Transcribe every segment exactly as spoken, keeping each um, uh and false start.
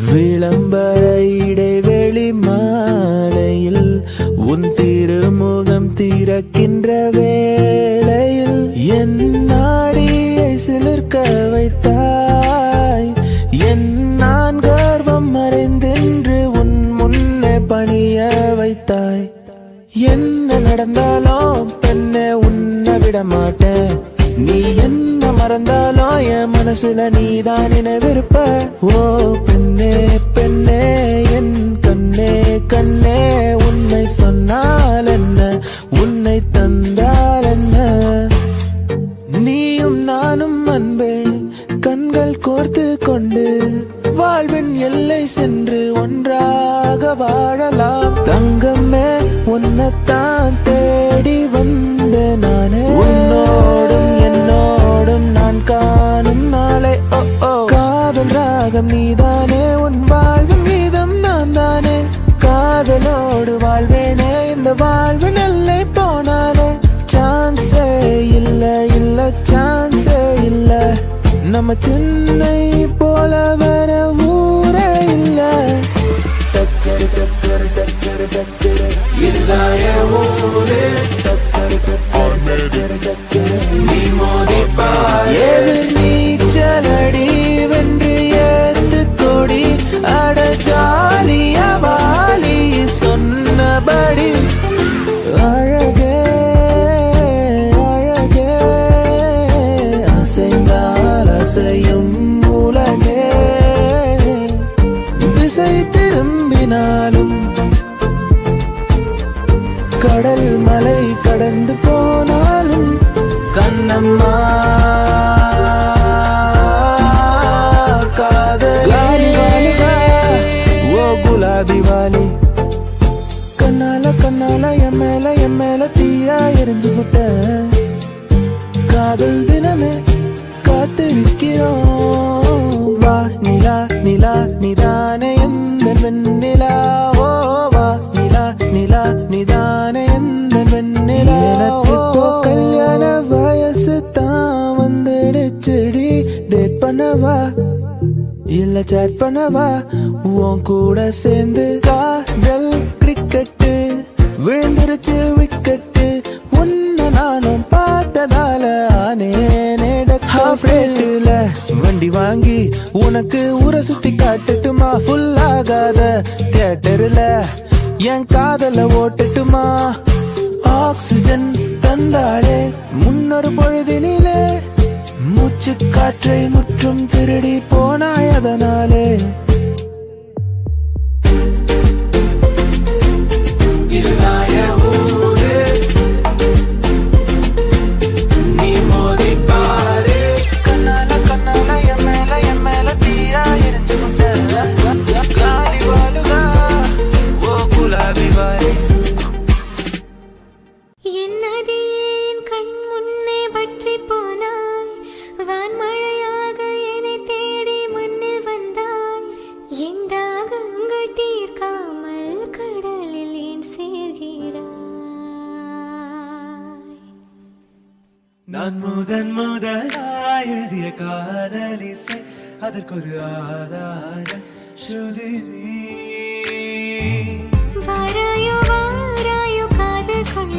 விளம்பர இடைவெளி மாலையில் உன் திருமுகம் திறக்கின்ற வேளையில் என் நாடியை சிலிர்க்க வைத்தாய். என் நான் கர்வம் மறைந்தென்று உன் முன்னே பணிய வைத்தாய். என்ன நடந்தாலும் பெண்ணே உன்னை விட மாட்டேன். நீ என்ன மறந்தாலும் என் மனசுல நீதான் நினைவிருப்ப. ஓ பெண்ணே பெண்ணே என் கண்ணே கண்ணே உன்னை சொன்னால் என்ன உன்னை தந்தால் என்ன. நீயும் நானும் அன்பே கண்கள் கோர்த்து கொண்டு வாழ்வின் எல்லை சென்று ஒன்றாக வாழலாம். தங்கமே உன்னைத்தான் தேடி வந்த நானே. உன்னோடும் என்னோடும் நான் காணும் நாளை ஓ ஓ காதல் ராகம் நீதானே. உன் வாழ்வின் மீதம் நான் தானே. காதலோடு வாழ்வேனே இந்த வாழ்வின் எல்லை போனாலே. சான்ஸே இல்ல இல்ல சான்ஸே இல்ல. நம்ம சென்னை போல வர ஊரே இல்ல. டக்கரு டக்கரு டக்கரு டக்கரு இல்லாய ஊரே. டக்கரு டக்கரு டக்கரு டக்கரு நீ மோதிப்பா. எதிர் நீச்சலடி வென்று ஏத்து கொடி அட ஜாலியா வாலி சொன்னபடி. அழகே அழகே அசைந்தால் அசையும் உலகே. திசை திரும்பினாலும் கடல் மலை கடந்து போனாலும் கண்ணம்மா காதலி ஓ குலாபி வாலி. கண்ணால கண்ணால என் மேல என் மேல தீயா எரிஞ்சு புட்ட. காதல் தினமே காத்திருக்கிறோம். வா நிலா நிலா நிதானே எந்த வெண்ணிலா. ஓ வா நிலா நிலா நிதானே எந்த வெண்ணிலா. எனக்கு இப்போ கல்யாண வயசு தான் வந்துடுச்சுடி. டேட் பண்ணவா இல்ல சேட் பண்ணவா உன் கூட சேர்ந்து. காதல் கிரிக்கெட்டு விழுந்துருச்சு விக்கெட்டு. உன்னை நானும் பார்த்ததால ஆனேனே டேட்டுல. வண்டி வாங்கி உனக்கு ஊரை சுத்தி காட்டட்டுமா. ஃபுல் ஆகாத தியேட்டர்ல என் காதல ஓட்டட்டுமா. ஆக்சிஜன் தந்தாளே முன்னொரு பொழுதினிலே. மூச்சு காற்றை முற்றும் திருடி போனாய் அதனாலே. நான் முதன் முதலாய் எழுதிய காதலிசை அதற்கொரு ஆதார ஸ்ருதி நீ. வாராயோ வாராயோ காதல் கொள்ள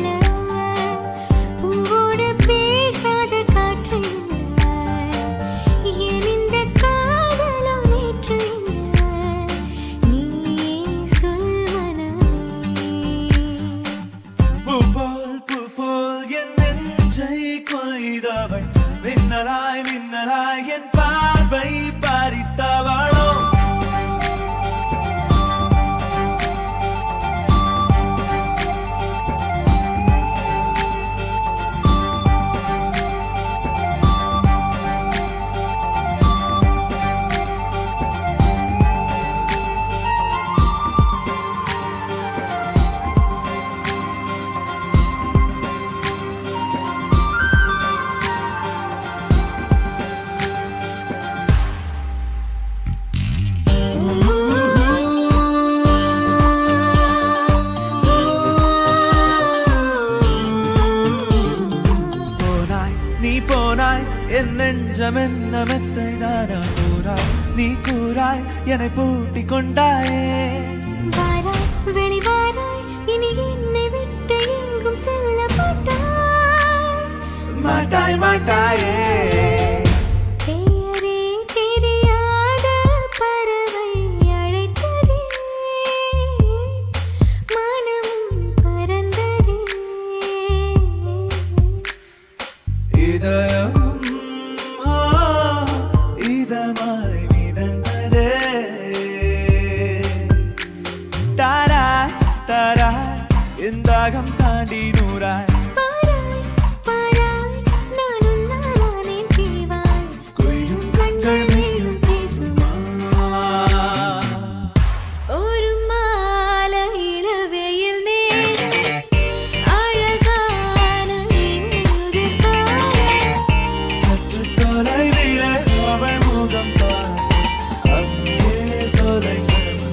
பூவோடு பேசாத காற்று என் இந்த காதலும் நேற்று நீ சொல் மனமே. பூ போல் பூ போல் என் நெஞ்சை கொய்தவள். மின்னலாய் மின்னலாய் என் பார்வை பறித்தவளோ. என் நெஞ்சம் என்ன மெத்தை தானா போராய் நீ கூறாய் என்னை பூட்டி கொண்டாயே வாராய் வெளிவாராய் இனி என்னை விட்டு எங்கும் செல்ல மாட்டாய் மாட்டாய் மாட்டாயே பெயரே தெரியாத பறவை அழைத்ததே மனமும் பறந்ததே இதயம் இதமாய் மிதந்ததே தாராய் தாராய் என் தாகம் தாண்டி நூறாய் பாராய் பாராய் நானும் நானானேன் தீவாய் கொய்யும் கண்கள் மேலும் பேசுமா ஒரு மாலை இளவெயில் நேரம் அழகான உதிர்காலம் சற்று தொலைவிலே அவள் முகம் பார் அங்கே தொலைந்து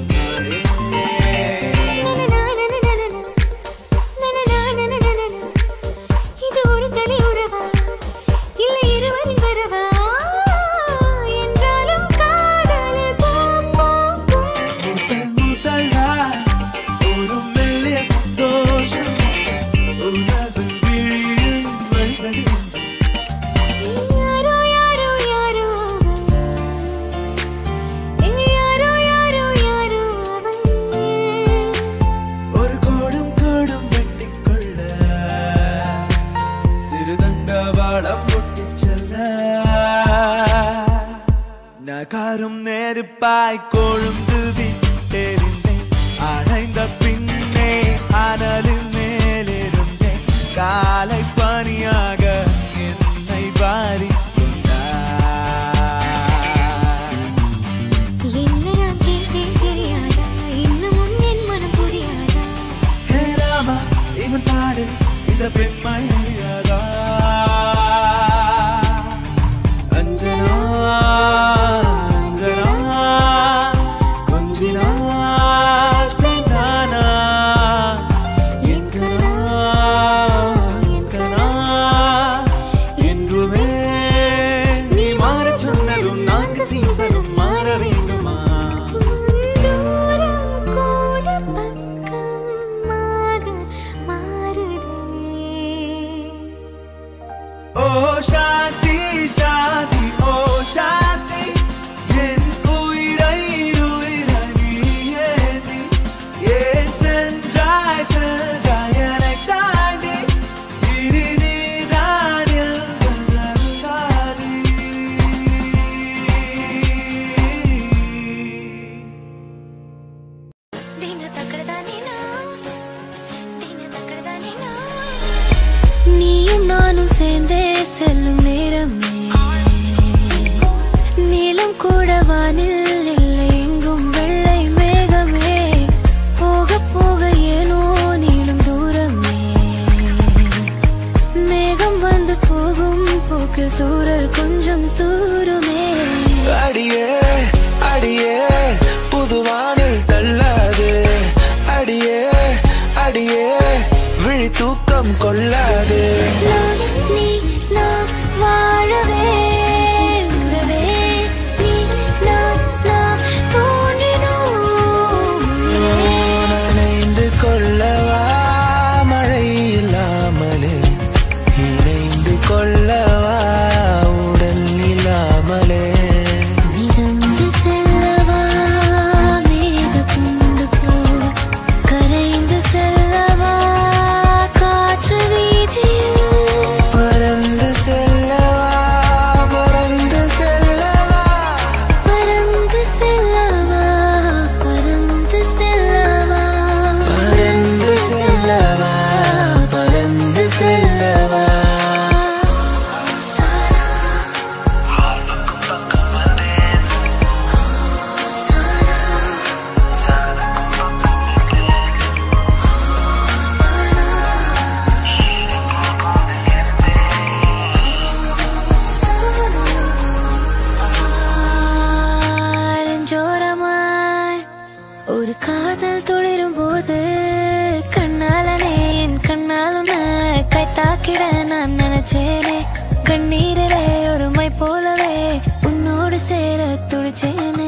இது ஒரு தனி உறவா இல்லை இருவரின் வரவா என்றாலும் காதல் பூப்பூக்கும் முதல் முதலாய் ஒரு மெல்லிய சந்தோஷம் உனது விழியில் வழிந்தது யாரோ யாரோ யாரோ அவள் யாரோ யாரோ யாரோ அவள் ஒரு கோடும் கோடும் வெட்டிக்கொள்ள சிறுதண்டவாளம் ஒட்டிச் செல்ல நகாரும் நெருப்பாய் கொழுந்து விட்டெறிந்தேன் அணைந்த பின்னே அனலின் மேலிருந்தேன் காலை பனியாக என்னை வாரிக் கொண்டாய் என்ன நான் கேட்டேன் தெரியாதா இன்னமும் என் மனம் புரியாதா ஹே ராமா இவன் பாடு இந்த பெண்மை அறியாதா அஞ்சனா அஞ்சனா கொஞ்சினாள் பெண்ணானா என் கனா என் கனா என்றுமே நீ மாறச் சொன்னதும் நான்கு சீசனும் மாற வேண்டுமா தூரம் கூட பக்கமாக மாறுதே ஓ சாந்தி சாந்தி ஓ சாந்தி என் உயிரை உயிரை நீ ஏந்தி ஏன் சென்றாய் சென்றாய் என்னை தாண்டி இனி நீதான் எந்தன் தாதி ದಿನ ತಕ್ಕಡದಾನೇನಾ ದಿನ ತಕ್ಕಡದಾನೇನಾ நீயும் நானும் சேர்ந்தே செல்லும் நேரமே நீலம் கூட வானில் இல்லை எங்கும் வெள்ளை மேகமே போக போக ஏனோ நீளும் தூரமே மேகம் வந்து போகும் போக்கில் தூறல் கொஞ்சம் தூருமே அடியே அடியே புதுவானில் தள்ளாது அடியே அடியே விழி தூக்கம் கொள்ளாது நான் நீ நாம் வாழவே உறவே நீ நான் நாம் தோன்றினோம் நனைந்து கொள்ளவா மழை இல்லாமலே இணைந்து கொள்ளவா உடல் இல்லாமலே மிதந்து செல்லவா மேக துண்டு போல் கரைந்து செல்லவா காற்று வீதியில் பறந்து செல்லவா பறந்து செல்லவா பறந்து செல்லவா பறந்து செல்லவா பறந்து செல்லவா பறந்து செல்லவா நெஞ்சோரமாய் ஒரு காதல் துளிரும் போது கண்ணாலனே என் கண்ணாலும் கை தாக்கிட நான் நினைச்சேனே கண்ணீரிலே ஒரு மை போலவே உன்னோடு சேர துடிச்சேனே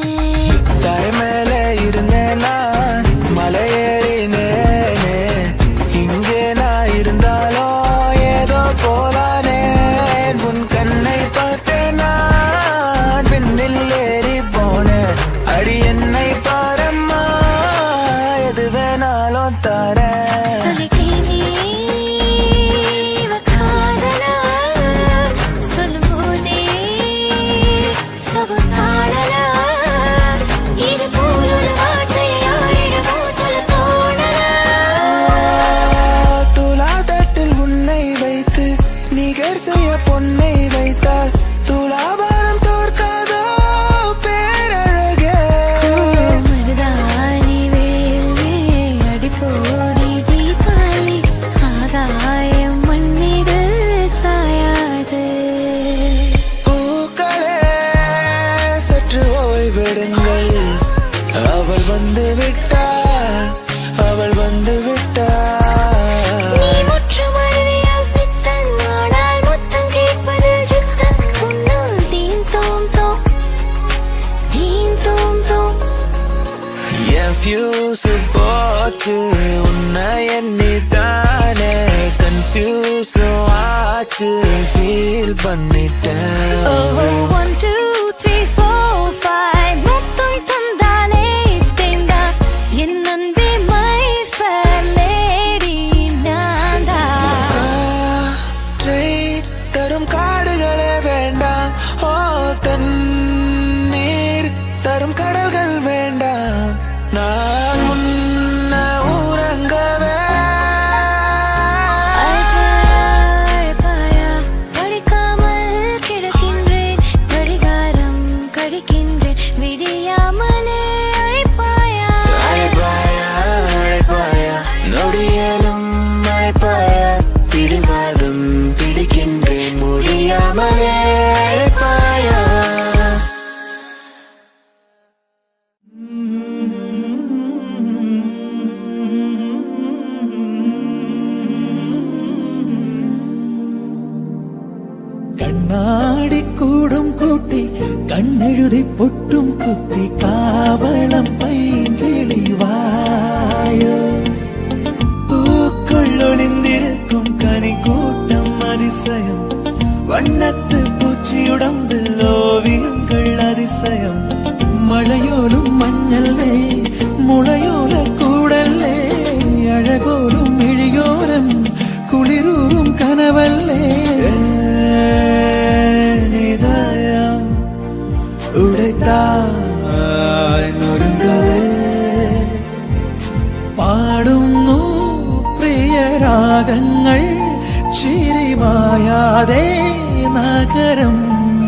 வந்து விட்டாள் அவள் வந்து விட்டாள் நீ முற்றும் அறிவியல் பித்தன் நாடால் முத்தம் கேட்பதில் சித்தன் உன்னால் தீன் தோம் தோம் தீன் தோம் தோம் என் ஃபியூஸ் போச்சு உன்னை எண்ணித்தானே கன்ஃபியூஸ் ஆச்சு ஃபீல் பண்ணிட்டேன் one two three four five மொத்தம் தந்தாலே தேந்தான் என் அன்பே மை ஃபேர் லேடி நான்தான் காற்றை தரும் காடுகளே வேண்டாம் ஓ தண்ணீர் தரும் கடல்கள் வேண்டாம் நான் உன்னை உறங்கவே அழைப்பாயா படிக்காமல் கிடக்கின்றேன் கடிகாரம் கடிக்கின்றேன் விடியாமலே அழைப்பாயா அழைப்பாயா அழைப்பாயா நொடியலும் அழைப்பாயா பிடிவாதம் பிடிக்கின்றேன் முடியாமலே அழைப்பாயா கண்ணாடி கூடும் கூட்டி கண்ணெழுதி பொட்டும் குத்தி காவலம் பைங்கிளி வாயோ பூக்குள் ஒளிந்திருக்கும் கனி கூட்டம் அதிசயம் வண்ணத்து பூச்சியுடம்பில் ஓவியங்கள் அதிசயம் மழையோலும் மஞ்சள்லே முளையோல கூடல்லே அழகோலும் இழியோரம் குளிரூரும் கனவல்லே நிதயம் உடைத்தாய் நொறுங்கவே பாடுന്നു പ്രിയരാഗങ്ങൾ ചിരിമായാതെ നഗരം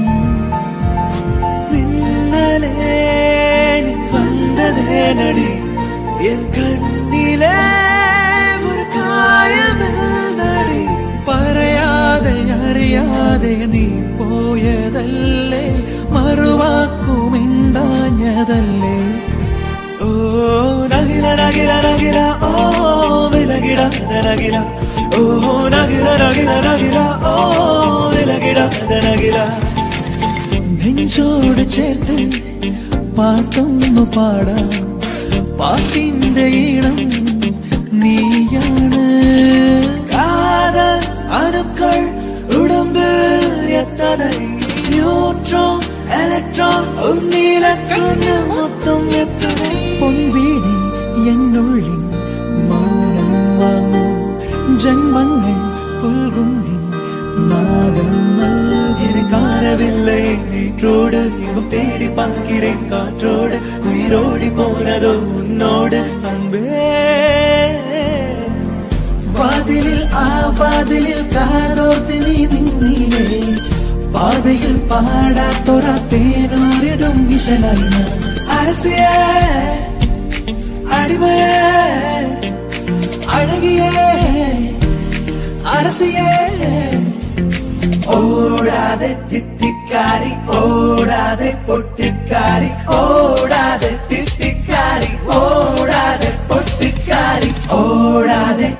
നിന്നലേ നീ വന്നതേ നടി എൻ കണ്ണിലെ ഒരു കായമെന്നടി പറയാതെ അറിയാതെ നീ പോയതല്ലേ മറുവാക്കുമിണ്ടാഞ്ഞതല്ലേ ഓ നഗില നഗില നഗില ഓ വിലകിട നഗില ഓ നഗില നഗില നഗില ഓ വിലകിട നഗില നെഞ്ചോട് ചേർത്ത് പാട്ടൊന്നു പാടാം പാട്ടിന്റെ ഈണം നീയാണ് കാതൽ അണുക്കൾ ഉടമ്പിൽ എത്തனை ന്യൂട്രോൺ ഇലക്ട്രോൺ ഒന്നിലക്കണ്ണ് മൊത്തം എത്തனை പൊൻവീണി എന്നുള്ളിൻ മൗനം വാങ്ങൂ ജന്മങ്ങൾ പുൽകും നാദങ്ങൾ എനിക്കാരവില്ലേ നീற்றோடு எங்கும் தேடி பார்க்கிறேன் காற்றோடு உயிரோடி போனதோ உன்னோடு அன்பே വാതിലിൽ ആ വാതിലിൽ കാതോർത്ത് നീ നിന്നിലേ പാതയിൽ പാടാത്തൊര തേനോരിടും വിശലായി അരസിയേ അടിമയേ അഴകിയേ അരസിയേ ഓടാതെ തിത്തിക്കാരി ഓടാതെ പൊട്ടിക്കാരി ഓടാതെ തിത്തിക്കാരി ഓടാതെ പൊട്ടിക്കാരി ഓടാതെ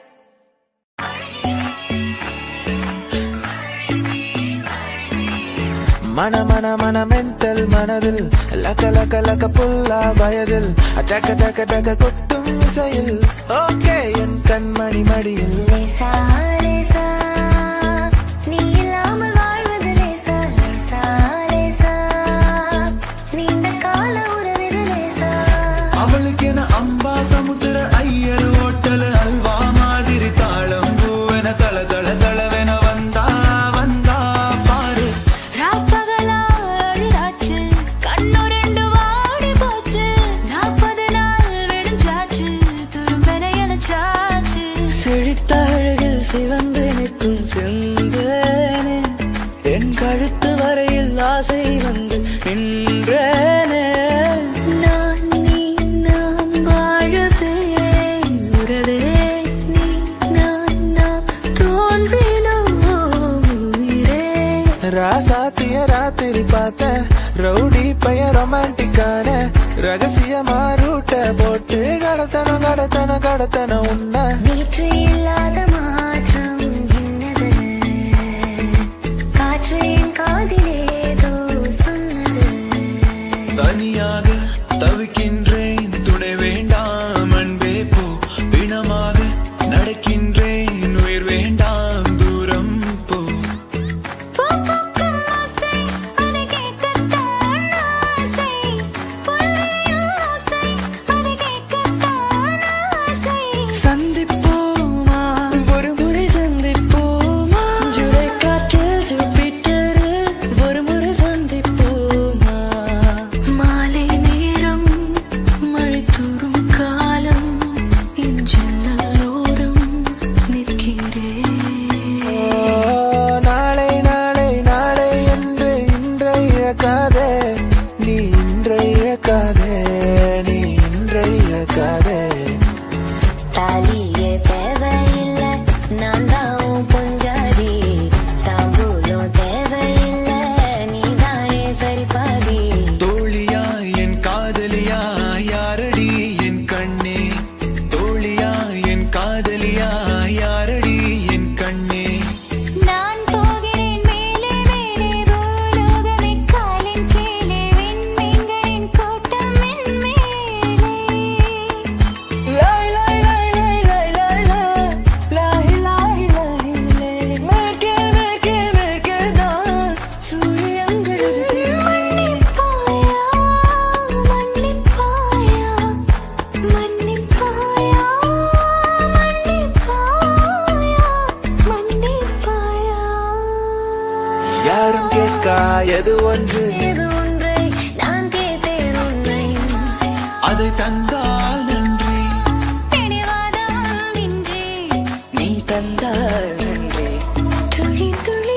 மன மன மன மென்டல் மனதில் லக்க லக்க லக்க புல்லா வயதில் டக்க டக்க டக்க கொட்டும் இசையில் ஓகே என் கண்மணி மடியில் லேசா லேசா நீ இல்லாமல் வாழ்வது லேசா லேசா லேசா நீண்ட கால உறவிது லேசா அவளுக்கு என அம்பா சமுத்திர ஐயர் ஹோட்டல் அல்வா மாதிரி தாளம் பூவென தள தள தளவென வந்தா வந்தா பாரு ராப்பகலா அழியாச்சு கண்ணு ரெண்டு வாடி போச்சு நாற்பது நாள் விடுஞ்சாச்சு துரும்பென எனச்சாச்சு செழித்த அழகில் சிவந்து நிற்கும் செந்தேனே என் கழுத்து வரையில் ஆசை வந்து நின்றேனே நான் நீ நாம் வாழவே உறவே நீ நான் நாம் தோன்றினோம் உயிரே ராசாத்திய ராத்திரி பார்த்தேன் ரவுடி பைய ரொமான்டிக்கான ரகசியமா ரூட்ட போட்டு கடத்தனம் கடத்தனம் கடத்தனம் உன்ன நேற்று இல்லாத மாற்றம் என்னது காற்று என் காதிலேதோ சொன்னது தனியாக தவிக்கின்றேன் துணை வேண்டாம் அன்பே போ பிணமாக நடக்கின்றேன் உயிர் வேண்டாம் தூரம் போ சந்திப்போமா ஒரு முறை சந்திப்போமா ஜூலை காற்றில் ஜூபிட்டர் ஒரு முறை சந்திப்போமா மாலை நேரம் மழை தூரும் காலம் என் ஜன்னலோரம் நிற்கிறேன் நாளை நாளை நாளை என்று இன்றை இழக்காதே நீ இன்றை இழக்காதே நீ இன்றை இழக்காதே தாலியே தேவையில்லை நான் தான் பொஞ்சாதி தாம்பூலம் தேவையில்லை நீதானே சரிபாதி தோழியா என் காதலியா யாரடி என் கண்ணே தோழியா என் காதலியா யாரடி என் கண்ணே நான் போகிறேன் மேலே மேலே பூலோகமே காலின் கீழே விண்மீன்களின் கூட்டம் என் மேலே லாய் லாய் லாய் லாய் லாய் லாய் லாய் லாய் லாய் லாய் மேற்கே மேற்கே மேற்கே தான் சூரியங்கள் மன்னிப்பாயா மன்னிப்பாயா மன்னிப்பாயா மன்னிப்பாயா மன்னிப்பாயா யாரும் கேட்கா எது ஒன்று இது ஒன்றை நான் கேட்டேன் உன்னை அதை தந்தால் நன்றி பிடிவாதம் இன்றி நீ தந்தால் நன்றி துளி துளி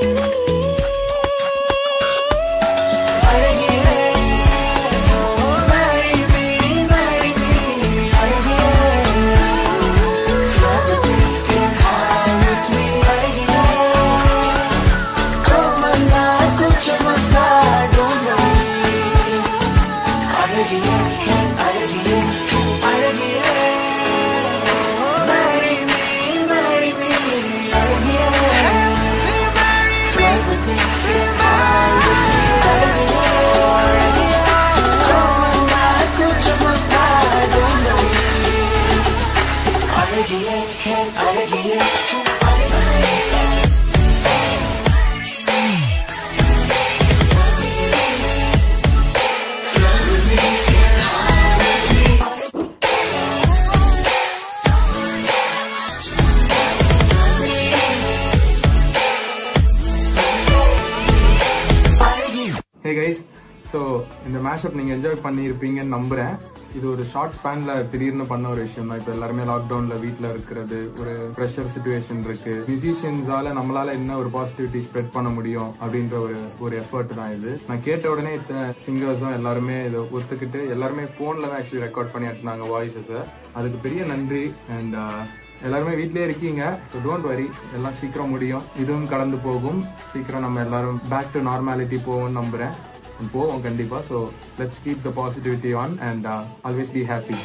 Hey guys, so இந்த மேஷப் நீங்க என்ஜாய் பண்ணியிருப்பீங்கன்னு நம்புறேன். இது ஒரு ஷார்ட் ஸ்பேன்ல திடீர்னு பண்ண ஒரு விஷயம் தான். இப்போ எல்லாருமே லாக்டவுன்ல வீட்ல இருக்கிறது, ஒரு ப்ரெஷர் சிச்சுவேஷன் இருக்கு. மியூசிஷியன்ஸால நம்மளால என்ன ஒரு பாசிட்டிவிட்டி ஸ்ப்ரெட் பண்ண முடியும் அப்படின்ற ஒரு ஒரு எஃபர்ட் தான் இது. நான் கேட்ட உடனே இத்தனை சிங்கர்ஸும் எல்லாருமே இதை ஒத்துக்கிட்டு எல்லாருமே போன்ல தான் ஆக்சுவலி ரெக்கார்ட் பண்ணி எடுத்தாங்க வாய்ஸஸை. அதுக்கு பெரிய நன்றி. அண்ட் எல்லாருமே வீட்லயே இருக்கீங்க, ஸோ டோன்ட் வரி, எல்லாம் சீக்கிரம் முடியும். இதுவும் கடந்து போகும். சீக்கிரம் நம்ம எல்லாரும் பேக் டு நார்மாலிட்டி போவோம்னு நம்புறேன். போவோம் கண்டிப்பா. So let's keep the positivity on and always be happy.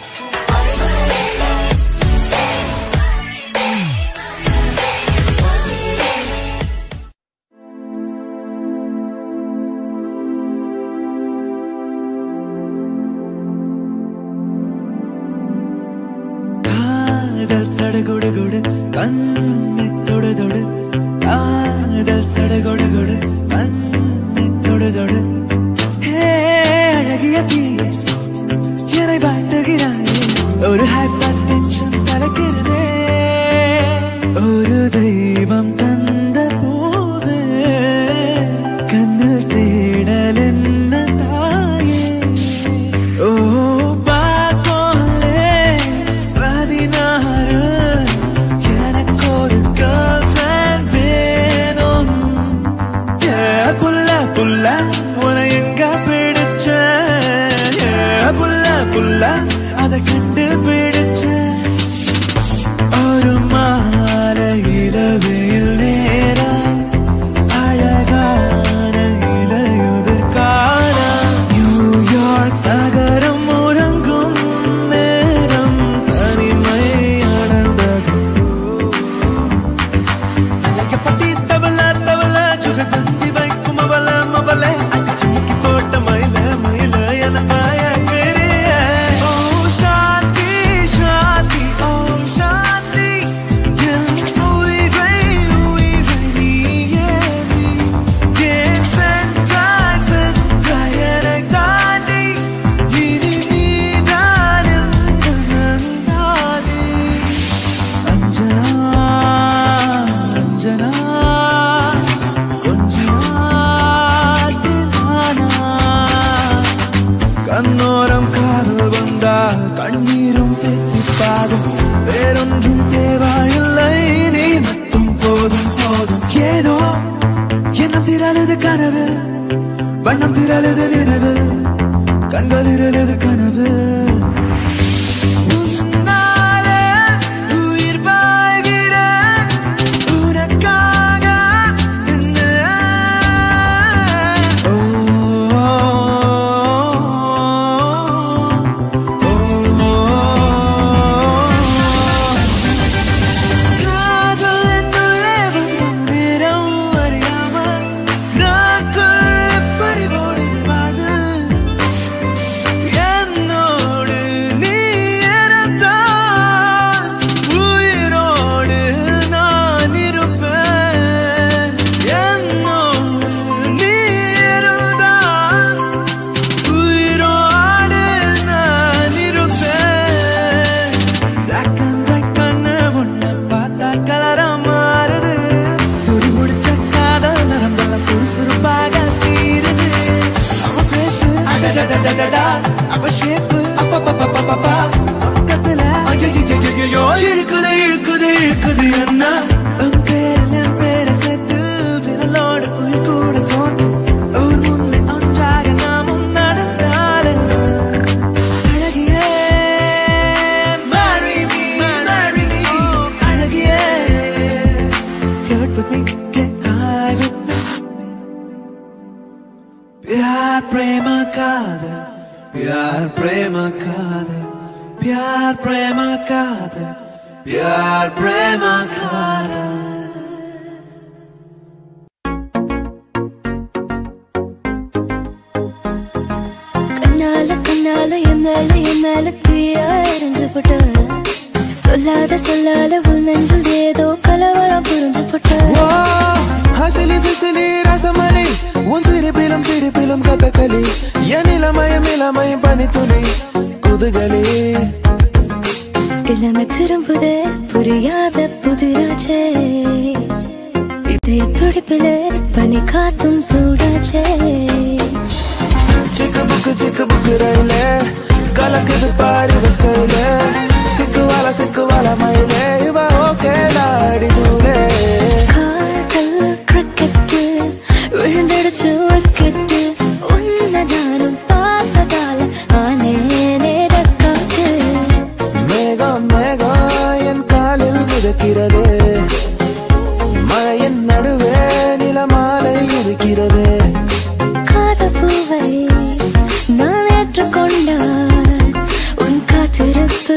காதல் சடகுடுகுடு கண்ணி தொடு தொடு காதல் சடகுடுகுடு கண்ணி தொடு தொடு அழகிய தீயே என்னை வாழ்த்துகிறாயே ஒரு ஹைப்பர் டென்ஷன் கலக்கிறதே ஒரு தெய்வம் தந்த பூவே கண்ணில் தேடல் என்ன தாயே ஓ கண்ணோரம் காதல் வந்தால் கண்ணீரும் தெத்திப்பாகும். வேறொன்றும் தேவையில்லை, நீ மட்டும் போதும் போதும். ஏதோ எண்ணம் திரளுது கனவு, வண்ணம் திரளுது நினைவு, கண்கள் திரளுது கனவு. இழுக்குது இழுக்குது இழுக்குது என்ன பேரில் பேரை சேர்த்து விரலோடு உயிர் கூட போட்டு ஒரு முன்னே ஒன்றாக நாமும் நடந்தால் அழகியே marry me, marry me. அழகியே flirt with me, get high with me. प्यार प्रेम कादर, प्यार प्रेम कादर, प्यार प्रेम कादर, प्यार प्रेम कादर. கண்ணால கண்ணால என் மேல என் மேல தீயா எரிஞ்சு போட்ட, சொல்லாத சொல்லாத உள் நெஞ்சில் ஏதோ கலவரம் புரிஞ்சு போட்ட. ஹசிலி பிசிலி ரசமணி உன் சிரிப்பிலும் சிரிப்பிலும் கதகளி, என் இளமயம் இளமயம் பனித்துளி குதுகளி. இளமை திரும்புதே புரியாத புதிராச்சே, இதய துடிப்பிலே பனி காத்தும் சூடாச்சே. சிக்கு புக்கு சிக்கு புக்கு ரயிலே கலக்குது பாரு ஸ்டைலே, சிக்குவால சிக்குவால மயிலே இவ ஓகே டாடி தூளே. காதல் கிரிக்கெட்டு விழுந்தடிச்சு விக்கெட்டு, உன்னை நானும் பார்த்ததால ஆனே நேரக்காட்டு. மேகம் மேகம் என் காலில் மிதக்கிறது, மழையின் நடுவே நிலமாலை இருக்கிறது. காதல் பூவை நான் ஏற்றுக்கொண்டால் உன் காத்திருப்பு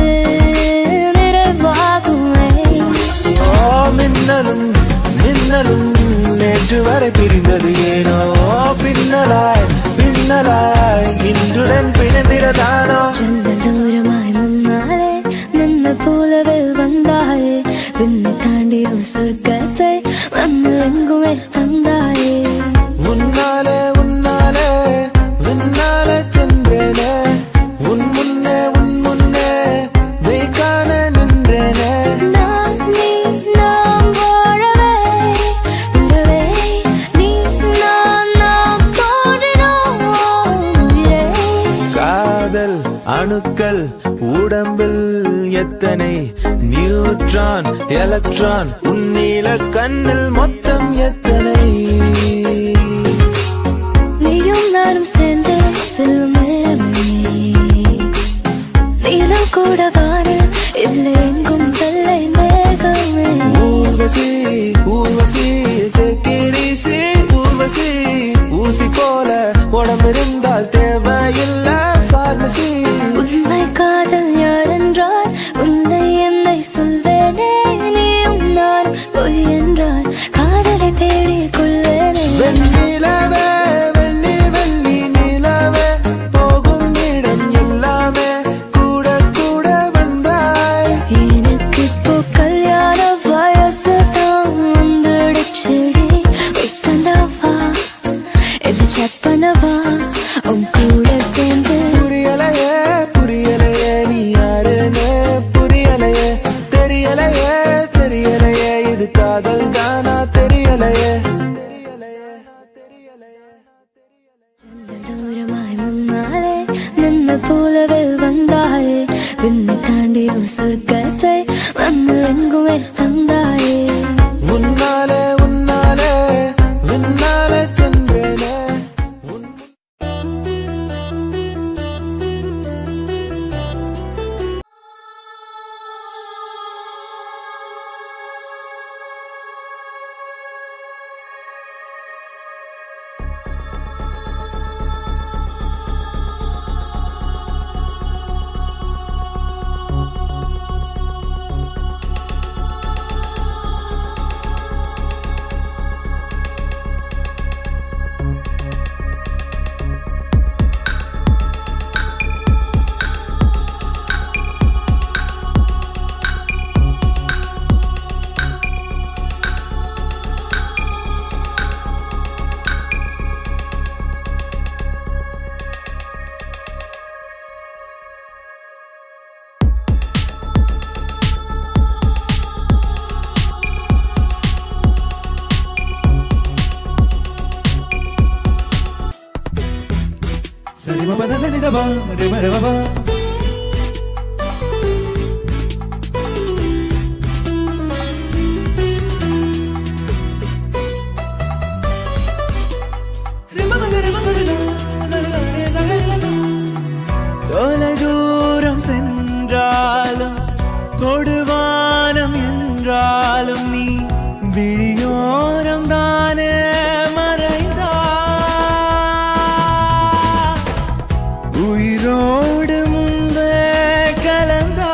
நிறைவாகுமே. ஓ மின்னலும் மின்னலும் நேற்று வரை பிரிந்தது ஏனோ, பின்னலாய் பின்னலாய் இன்றுடன் பிணைந்திடதானோ. ஜன்னல் தூரமாய் முன்னாலே நின்ன போலவே வந்தாயே, விண்ணை தாண்டி ஒரு சொர்க்கத்தை மண்ணில் எங்குமே தந்தாயே. உன்னாலே உன்னாலே உன்னாலே சென்றேனே, உன் முன்னே உன் முன்னே வெய்கான நின்றேனே. நான் நீ நாம் வாழவே உறவே, நீ நான் நாம் தோன்றினோம் உயிரே. காதல் அணுக்கள் உடம்பில் எத்தனை நியூட்ரான் எலக்ட்ரான், உன்னில கண்ணில் மொத்தம் எத்தனை. நீயும் நானும் சேர்ந்து செல்லும் நேரமே, நீலம் கூட வானில் இல்லை எங்கும் வெள்ளை மேகமே. Urvashi Urvashi take it easy, Urvashi ஊசி போல உடம்பிருந்தால் தேவையில்லை பார்மசி. உண்மை காதல் யாரென்றால் உன்னை என்னை சொல்வேனே, நீயும் நான் பொய் என்றால் காதலை தேடிக் கொள்வேனே. வெண்ணிலவே வெள்ளி வெள்ளி நிலவே போகும் இடம் எல்லாமே கூட கூட வந்தாய். எனக்கு இப்போ கல்யாண வயசு தான் வந்துடுச்சுடி, வெயிட் பண்ணவா இல்லை செக் பண்ணவா உன் கூட சேர்ந்து. புரியலையே மின்னல் போலவே வந்தாயே விண்ணை தாண்டி ஒரு சொர்க்கத்தை மண்ணில் எங்குமே தந்தாயே உன்னாலே உன்னாலே உன்னாலே சென்றேனே தொலை தூரம் சென்றாலும் தொடுவானம் என்றாலும் நீ விழியோரம் தானே மறைந்தா உயிரோடு முன்பே கலந்தா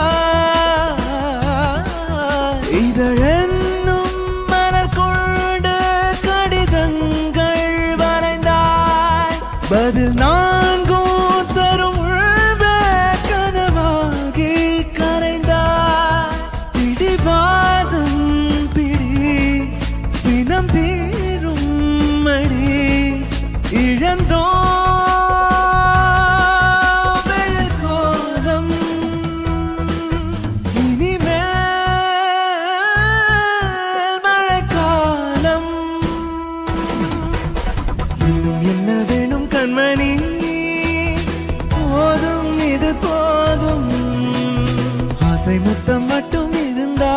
இதழென்னும் மலர் கொண்டு கடிதங்கள் வரைந்தாய் பதில் நான்கும் தரும் உள்வே கனவாகி கரைந்தாய் பிடிவாதம் பிடி சினம் தீரும் மடி இழந்தோ முத்தம் மட்டும் இருந்தா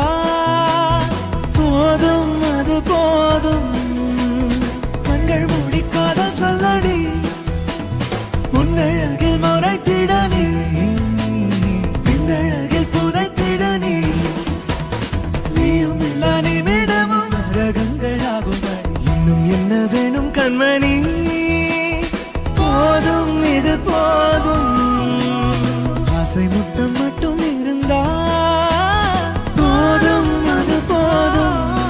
போதும் அது போதும் கண்கள் மூடிக்காத சொல்லடி உன்னழகில் மறைத்திடனி பின்னழகில் புதைத்திடனி நீயும் இல்லா நிமிடமும் நரகங்களாகும் இன்னும் என்ன வேணும் கண்மணி போதும் இது போதும் ஆசை முத்தம் மட்டும் இருந்தா போதும் அது போதும்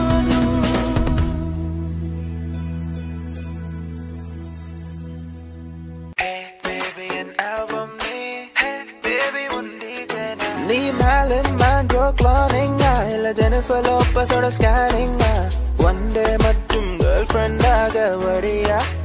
நீ Marilyn Monroe cloning இல்ல Jennifer Lopez ஓட scanning one day மட்டும் girlfriend ஆக வரியா